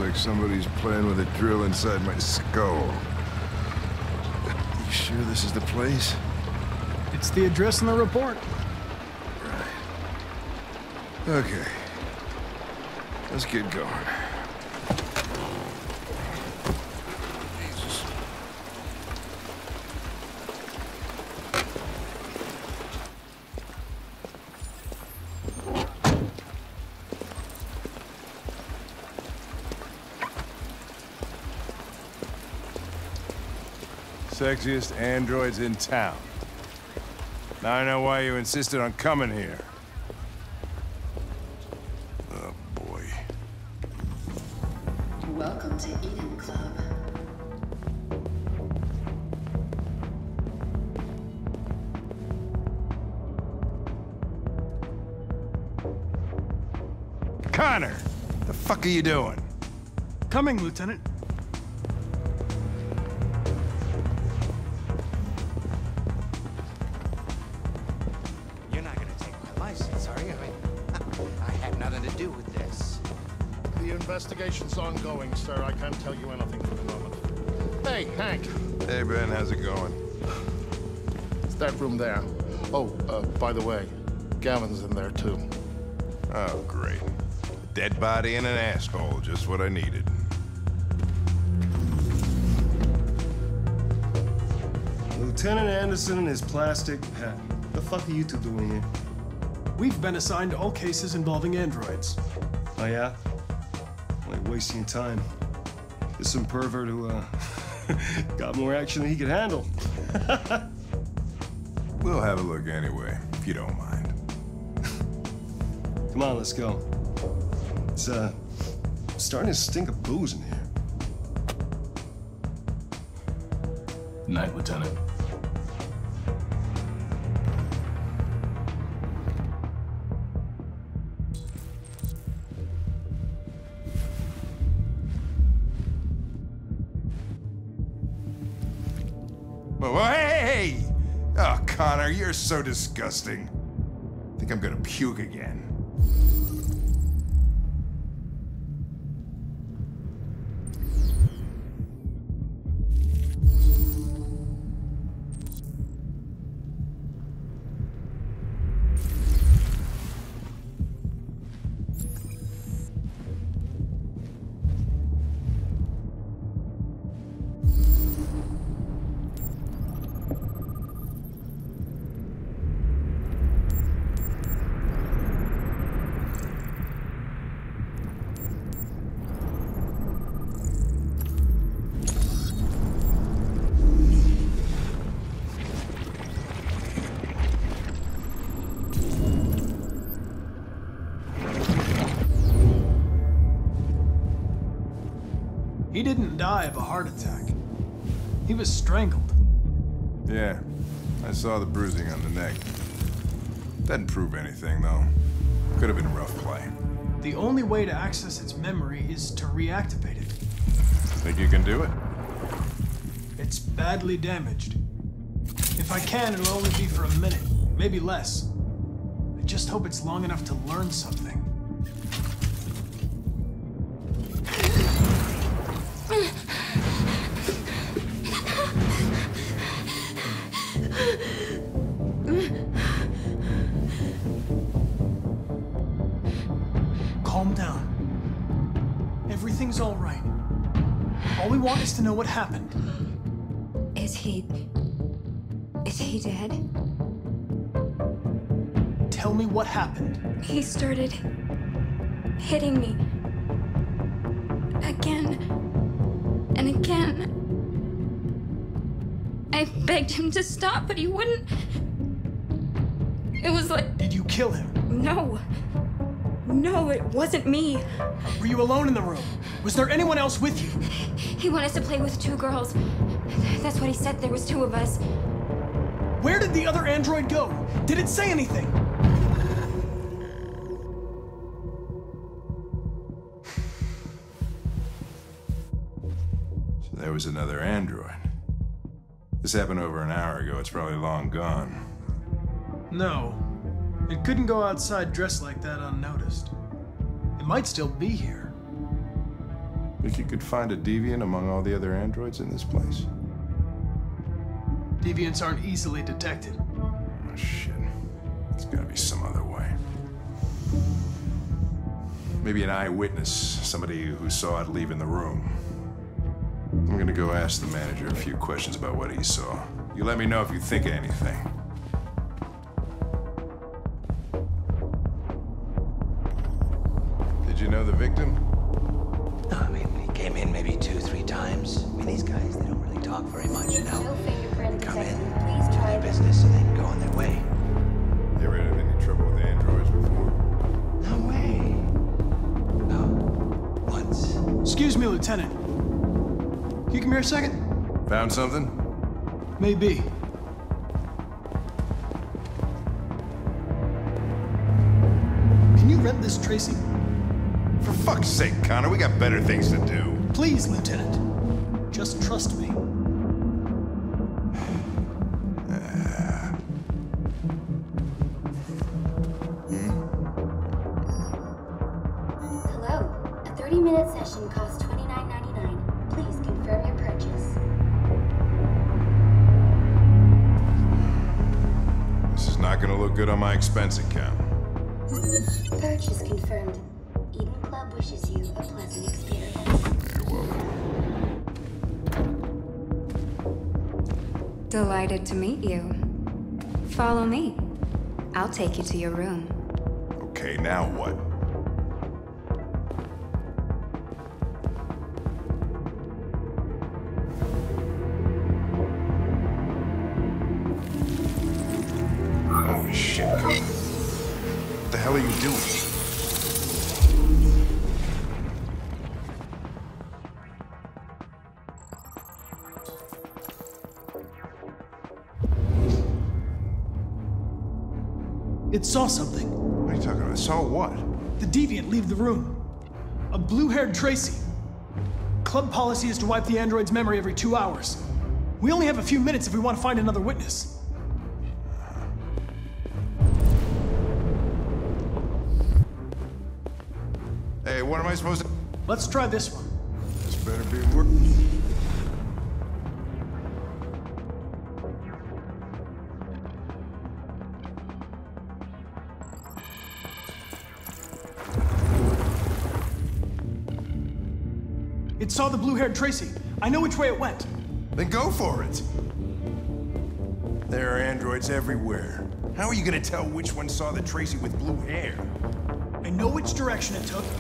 like somebody's playing with a drill inside my skull. You sure this is the place? It's the address in the report. Right. Okay. Let's get going. Jesus. Sexiest androids in town. Now I know why you insisted on coming here. Oh, boy. Welcome to Eden Club. Connor! The fuck are you doing? Coming, Lieutenant. You're not gonna take my license, are you? I mean, I had nothing to do with this. The investigation's ongoing, sir. I can't tell you anything for the moment. Hey, Hank. Hey, Ben, how's it going? It's that room there. Oh, by the way, Gavin's in there, too. Oh, great. A dead body and an asshole, just what I needed. Lieutenant Anderson and his plastic pet. What the fuck are you two doing here? We've been assigned all cases involving androids. Oh, yeah? Like wasting your time. There's some pervert who, got more action than he could handle. We'll have a look anyway, if you don't mind. Come on, let's go. It's, starting to stink of booze in here. Good night, Lieutenant. Well, hey! Oh, Connor, you're so disgusting. I think I'm gonna puke again. He didn't die of a heart attack. He was strangled. Yeah, I saw the bruising on the neck. Doesn't prove anything, though. Could have been rough play. The only way to access its memory is to reactivate it. Think you can do it? It's badly damaged. If I can, it'll only be for a minute, maybe less. I just hope it's long enough to learn something. Calm down. Everything's all right. All we want is to know what happened. Is he dead? Tell me what happened. He started hitting me. Again and again. I begged him to stop, but he wouldn't. It was like... Did you kill him? No. No, it wasn't me. Were you alone in the room? Was there anyone else with you? He wanted us to play with two girls. That's what he said. There was two of us. Where did the other android go? Did it say anything? So there was another android. This happened over an hour ago. It's probably long gone. No. It couldn't go outside dressed like that unnoticed. It might still be here. We Think you could find a deviant among all the other androids in this place? Deviants aren't easily detected. Oh, shit. There's gotta be some other way. Maybe an eyewitness, somebody who saw it leaving the room. I'm gonna go ask the manager a few questions about what he saw. You let me know if you think of anything. Did you know the victim? No, I mean, he came in maybe 2-3 times. I mean, these guys, they don't really talk very much, you know? No fingerprint They come detected. in, Please do try their this. business, and then go on their way. You ever had any trouble with androids before? No way. No. Once. Excuse me, Lieutenant. Can you come here a second? Found something? Maybe. Can you rent this, Tracy? For fuck's sake, Connor, we got better things to do. Please, Lieutenant. Just trust me. Hello. A 30-minute session costs $29.99. Please confirm your purchase. This is not gonna look good on my expense account. Purchase confirmed. Eden Club wishes you a pleasant experience. You're welcome. Delighted to meet you. Follow me. I'll take you to your room. Okay, now what? Holy shit. What the hell are you doing? It saw something. What are you talking about? Saw what? The deviant leave the room. A blue-haired Tracy. Club policy is to wipe the android's memory every 2 hours. We only have a few minutes if we want to find another witness. Hey, what am I supposed to... Let's try this one. This better be work... It saw the blue-haired Tracy. I know which way it went. Then go for it. There are androids everywhere. How are you gonna tell which one saw the Tracy with blue hair? I know which direction it took.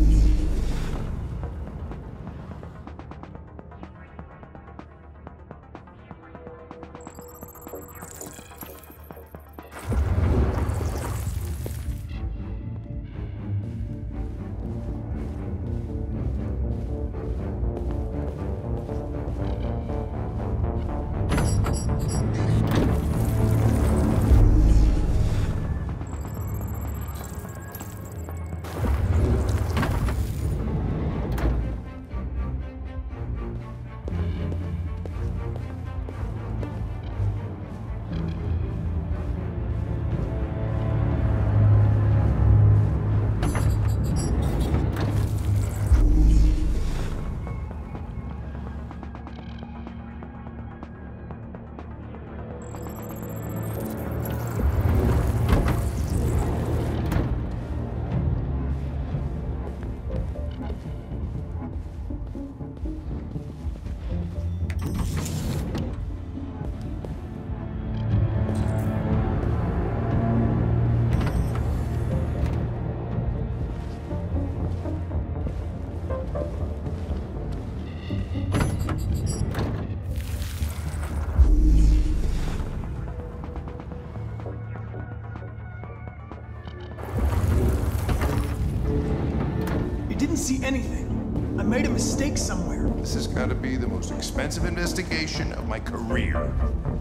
See anything. I made a mistake somewhere. This has got to be the most expensive investigation of my career.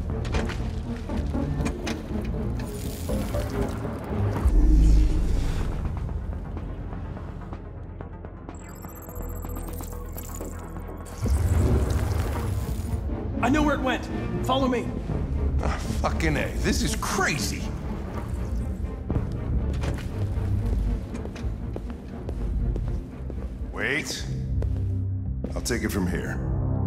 I know where it went. Follow me. Ah, fucking A. This is crazy. Wait. I'll take it from here.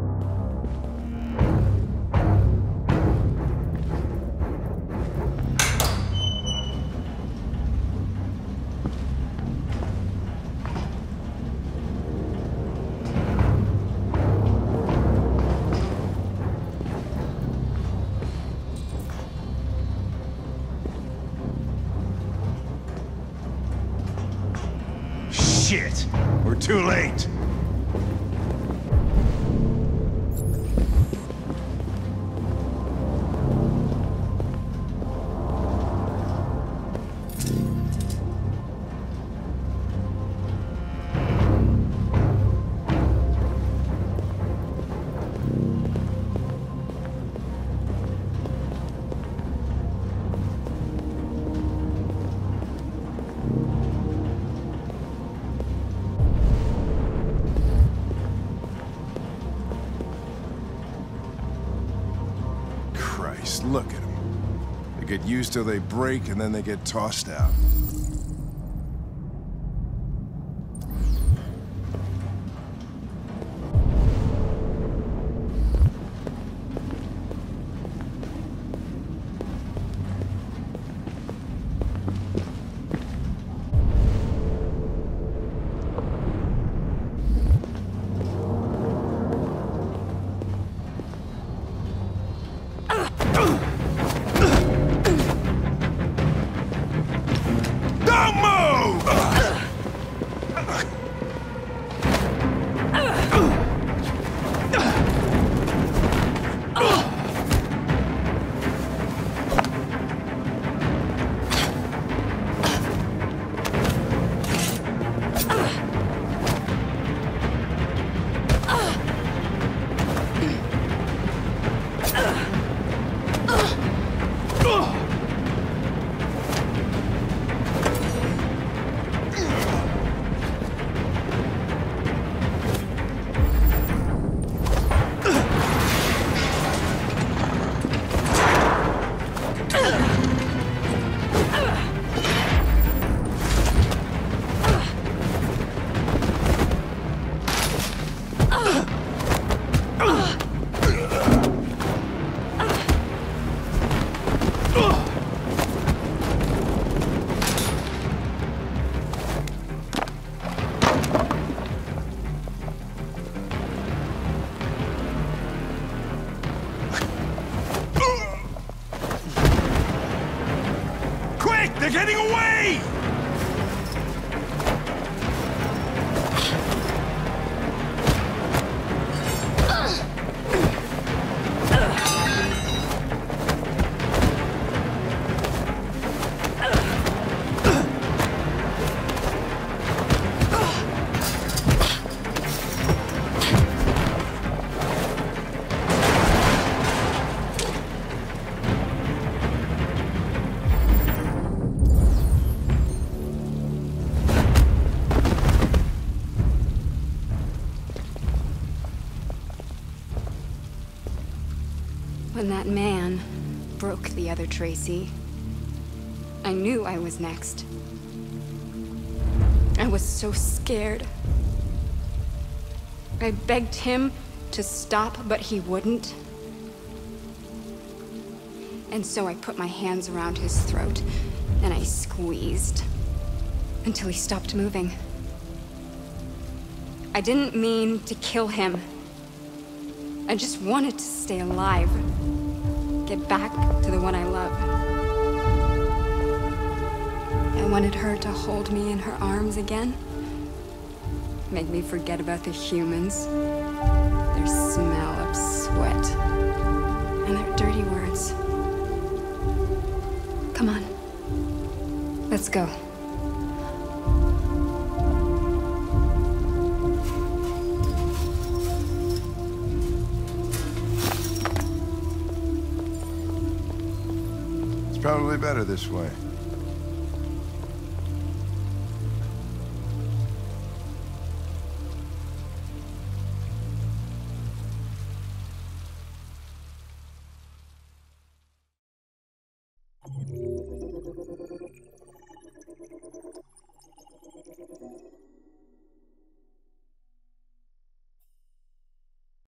Shit! We're too late! Look at them. They get used till they break, and then they get tossed out. They're getting away! When that man broke the other Tracy, I knew I was next. I was so scared. I begged him to stop, but he wouldn't. And so I put my hands around his throat, and I squeezed until he stopped moving. I didn't mean to kill him. I just wanted to stay alive. Get back to the one I love. I wanted her to hold me in her arms again. Make me forget about the humans. Their smell of sweat. And their dirty words. Come on. Let's go. Probably better this way.